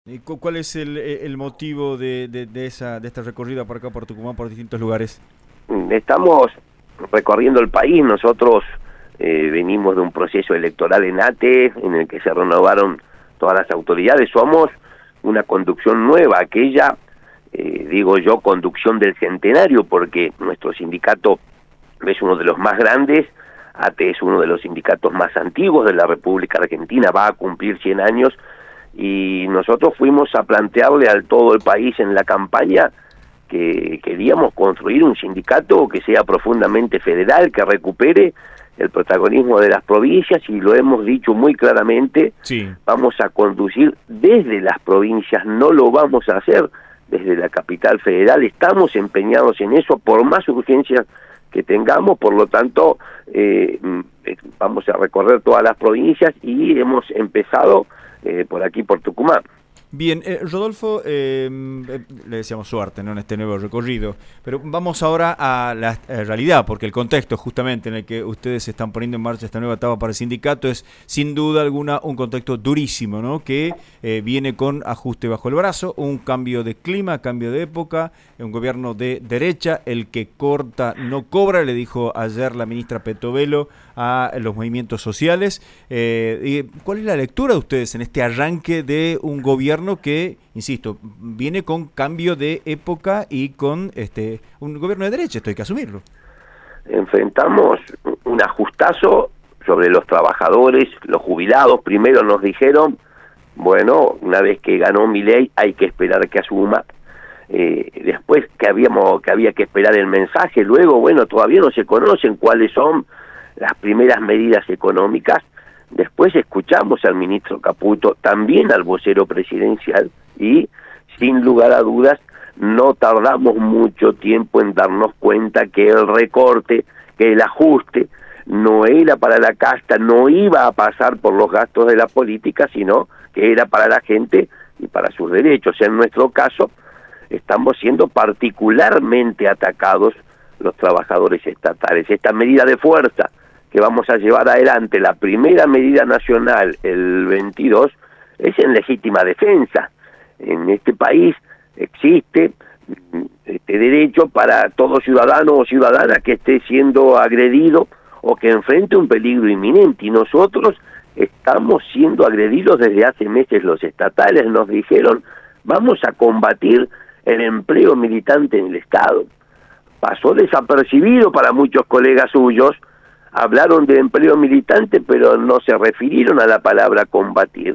¿Y cuál es el motivo de esta recorrida por acá, por Tucumán, por distintos lugares? Estamos recorriendo el país. Nosotros venimos de un proceso electoral en ATE en el que se renovaron todas las autoridades. Somos una conducción nueva, aquella, digo yo, conducción del centenario, porque nuestro sindicato es uno de los más grandes. ATE es uno de los sindicatos más antiguos de la República Argentina, va a cumplir 100 años, y nosotros fuimos a plantearle a todo el país en la campaña que queríamos construir un sindicato que sea profundamente federal, que recupere el protagonismo de las provincias, y lo hemos dicho muy claramente. Sí. Vamos a conducir desde las provincias, no lo vamos a hacer desde la capital federal. Estamos empeñados en eso, por más urgencias que tengamos. Por lo tanto, vamos a recorrer todas las provincias y hemos empezado por aquí, por Tucumán. Bien, Rodolfo, le deseamos suerte, ¿no?, en este nuevo recorrido, pero vamos ahora a la realidad, porque el contexto justamente en el que ustedes están poniendo en marcha esta nueva etapa para el sindicato es sin duda alguna un contexto durísimo, ¿no?, que viene con ajuste bajo el brazo, un cambio de clima, cambio de época, un gobierno de derecha, el que corta no cobra, le dijo ayer la ministra Petovelo a los movimientos sociales. ¿Cuál es la lectura de ustedes en este arranque de un gobierno que, insisto, viene con cambio de época y con un gobierno de derecha? Esto hay que asumirlo. Enfrentamos un ajustazo sobre los trabajadores, los jubilados. Primero nos dijeron, bueno, una vez que ganó Milei hay que esperar que asuma. Después que había que esperar el mensaje. Luego, bueno, todavía no se conocen cuáles son las primeras medidas económicas. Después escuchamos al ministro Caputo, también al vocero presidencial, y sin lugar a dudas no tardamos mucho tiempo en darnos cuenta que el recorte, que el ajuste no era para la casta, no iba a pasar por los gastos de la política, sino que era para la gente y para sus derechos. En nuestro caso, estamos siendo particularmente atacados los trabajadores estatales. Esta medida de fuerza que vamos a llevar adelante, la primera medida nacional el 22, es en legítima defensa. En este país existe este derecho para todo ciudadano o ciudadana que esté siendo agredido o que enfrente un peligro inminente, y nosotros estamos siendo agredidos desde hace meses. Los estatales nos dijeron, vamos a combatir el empleo militante en el Estado. Pasó desapercibido para muchos colegas suyos. Hablaron de empleo militante, pero no se refirieron a la palabra combatir,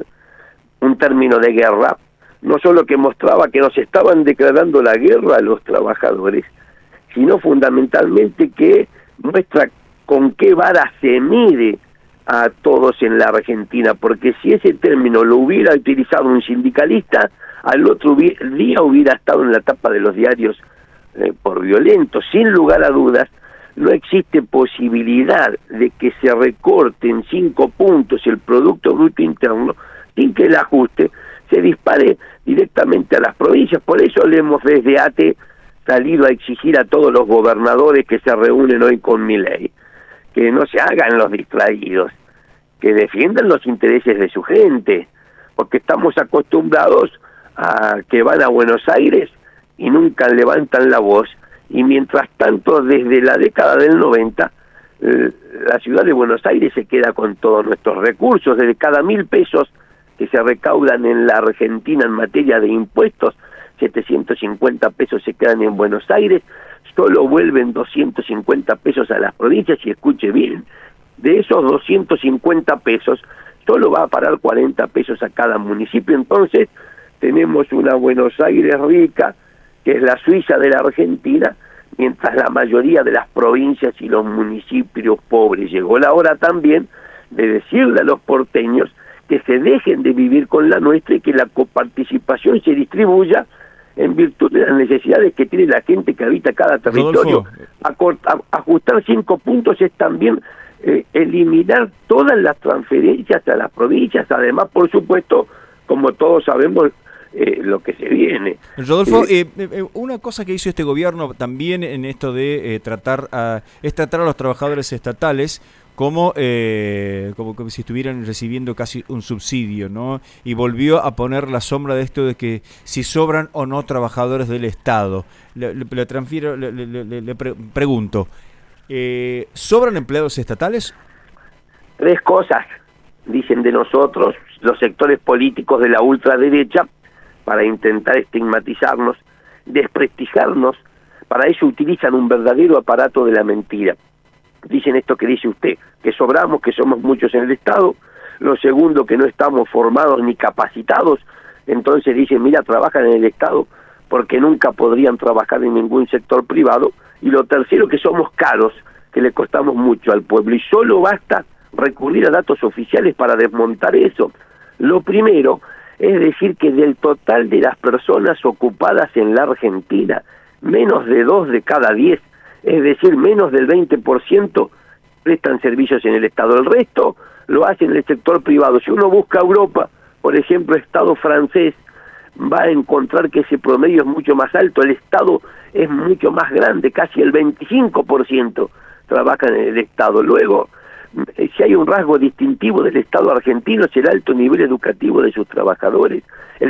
un término de guerra, no solo que mostraba que nos estaban declarando la guerra a los trabajadores, sino fundamentalmente que muestra con qué vara se mide a todos en la Argentina, porque si ese término lo hubiera utilizado un sindicalista, al otro día hubiera estado en la tapa de los diarios por violento. Sin lugar a dudas, no existe posibilidad de que se recorte en 5 puntos el Producto Bruto Interno sin que el ajuste se dispare directamente a las provincias. Por eso le hemos desde ATE salido a exigir a todos los gobernadores que se reúnen hoy con Milei que no se hagan los distraídos, que defiendan los intereses de su gente, porque estamos acostumbrados a que van a Buenos Aires y nunca levantan la voz. Y mientras tanto, desde la década del 90, la ciudad de Buenos Aires se queda con todos nuestros recursos. De cada 1.000 pesos que se recaudan en la Argentina en materia de impuestos, 750 pesos se quedan en Buenos Aires, solo vuelven 250 pesos a las provincias. Y escuche bien, de esos 250 pesos, solo va a parar 40 pesos a cada municipio. Entonces, tenemos una Buenos Aires rica, que es la Suiza de la Argentina, mientras la mayoría de las provincias y los municipios pobres. Llegó la hora también de decirle a los porteños que se dejen de vivir con la nuestra y que la coparticipación se distribuya en virtud de las necesidades que tiene la gente que habita cada territorio. Ajustar 5 puntos es también eliminar todas las transferencias a las provincias. Además, por supuesto, como todos sabemos, lo que se viene. Rodolfo, una cosa que hizo este gobierno también en esto de tratar a los trabajadores estatales como si estuvieran recibiendo casi un subsidio, ¿no? Y volvió a poner la sombra de esto de que si sobran o no trabajadores del Estado. Le pregunto, ¿sobran empleados estatales? Tres cosas dicen de nosotros los sectores políticos de la ultraderecha para intentar estigmatizarnos, desprestigiarnos. Para eso utilizan un verdadero aparato de la mentira. Dicen esto que dice usted, que sobramos, que somos muchos en el Estado. Lo segundo, que no estamos formados ni capacitados. Entonces dicen, mira, trabajan en el Estado porque nunca podrían trabajar en ningún sector privado. Y lo tercero, que somos caros, que le costamos mucho al pueblo. Y solo basta recurrir a datos oficiales para desmontar eso. Lo primero es decir que del total de las personas ocupadas en la Argentina, menos de 2 de cada 10, es decir, menos del 20%, prestan servicios en el Estado. El resto lo hacen en el sector privado. Si uno busca Europa, por ejemplo, Estado francés, va a encontrar que ese promedio es mucho más alto. El Estado es mucho más grande, casi el 25% trabajan en el Estado. Luego, si hay un rasgo distintivo del Estado argentino, es el alto nivel educativo de sus trabajadores. El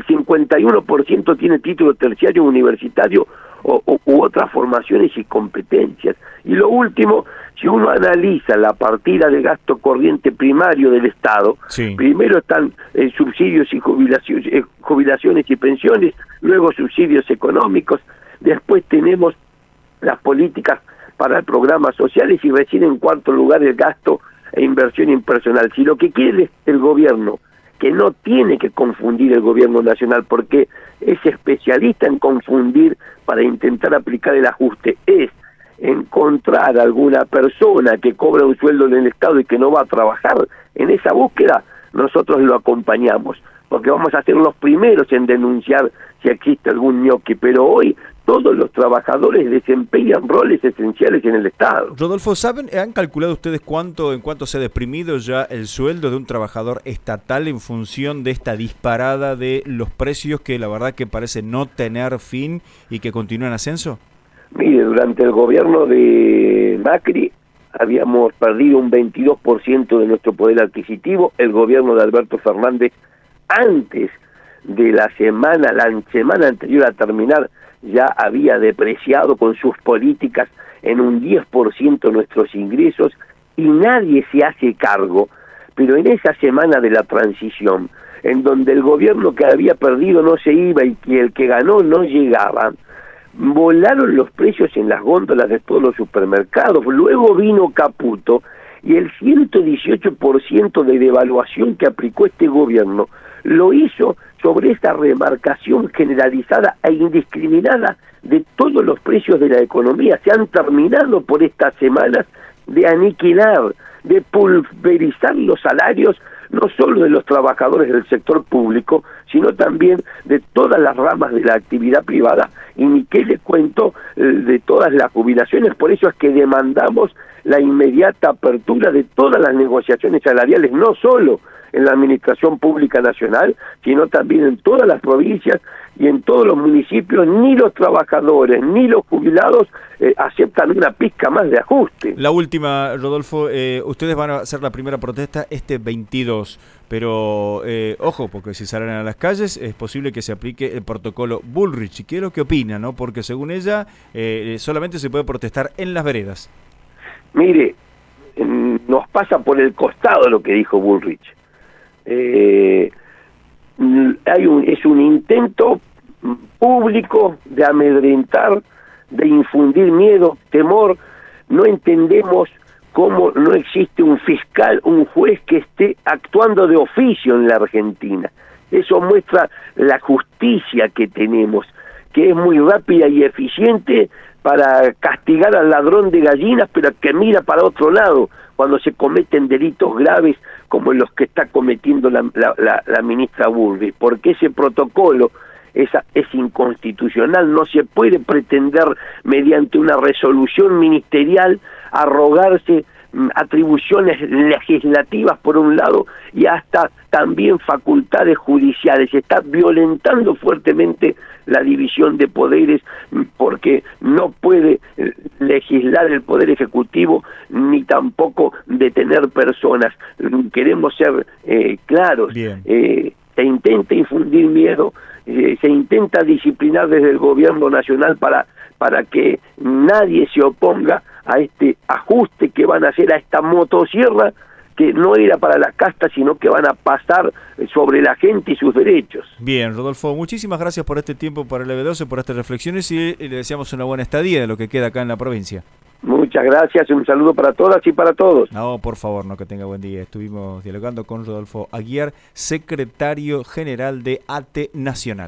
51% tiene título terciario universitario u otras formaciones y competencias. Y lo último, si uno analiza la partida de gasto corriente primario del Estado, sí, primero están subsidios y jubilaciones y pensiones, luego subsidios económicos, después tenemos las políticas para programas sociales y recién en cuarto lugar el gasto e inversión impersonal. Si lo que quiere el gobierno, que no tiene que confundir el gobierno nacional porque es especialista en confundir para intentar aplicar el ajuste, es encontrar alguna persona que cobra un sueldo en el Estado y que no va a trabajar, en esa búsqueda nosotros lo acompañamos, porque vamos a ser los primeros en denunciar si existe algún ñoqui, pero hoy todos los trabajadores desempeñan roles esenciales en el Estado. Rodolfo, ¿han calculado ustedes en cuánto se ha deprimido ya el sueldo de un trabajador estatal en función de esta disparada de los precios que la verdad que parece no tener fin y que continúa en ascenso? Mire, durante el gobierno de Macri habíamos perdido un 22% de nuestro poder adquisitivo. El gobierno de Alberto Fernández, antes de la semana anterior a terminar, ya había depreciado con sus políticas en un 10% nuestros ingresos y nadie se hace cargo. Pero en esa semana de la transición, en donde el gobierno que había perdido no se iba y que el que ganó no llegaba, volaron los precios en las góndolas de todos los supermercados. Luego vino Caputo y el 118% de devaluación que aplicó este gobierno lo hizo sobre esta remarcación generalizada e indiscriminada de todos los precios de la economía. Se han terminado por estas semanas de aniquilar, de pulverizar los salarios, no solo de los trabajadores del sector público, sino también de todas las ramas de la actividad privada, y ni qué le cuento de todas las jubilaciones. Por eso es que demandamos la inmediata apertura de todas las negociaciones salariales, no solo en la Administración Pública Nacional, sino también en todas las provincias y en todos los municipios. Ni los trabajadores ni los jubilados aceptan una pizca más de ajuste. La última, Rodolfo, ustedes van a hacer la primera protesta este 22, pero ojo, porque si salen a las calles es posible que se aplique el protocolo Bullrich. ¿Qué es lo que opina, no? Porque según ella solamente se puede protestar en las veredas. Mire, nos pasa por el costado lo que dijo Bullrich. Es un intento público de amedrentar, de infundir miedo, temor. No entendemos cómo no existe un fiscal, un juez que esté actuando de oficio en la Argentina. Eso muestra la justicia que tenemos, que es muy rápida y eficiente para castigar al ladrón de gallinas, pero que mira para otro lado cuando se cometen delitos graves como los que está cometiendo la ministra Bullrich, porque ese protocolo es inconstitucional. No se puede pretender mediante una resolución ministerial arrogarse atribuciones legislativas por un lado y hasta también facultades judiciales. Se está violentando fuertemente la división de poderes porque no puede legislar el Poder Ejecutivo ni tampoco detener personas. Queremos ser claros. Se intenta infundir miedo, se intenta disciplinar desde el gobierno nacional para que nadie se oponga a este ajuste que van a hacer, a esta motosierra que no era para la casta, sino que van a pasar sobre la gente y sus derechos. Bien, Rodolfo, muchísimas gracias por este tiempo para el EB12, por estas reflexiones y le deseamos una buena estadía de lo que queda acá en la provincia. Muchas gracias, un saludo para todas y para todos. No, por favor, no, que tenga buen día. Estuvimos dialogando con Rodolfo Aguiar, secretario general de ATE Nacional.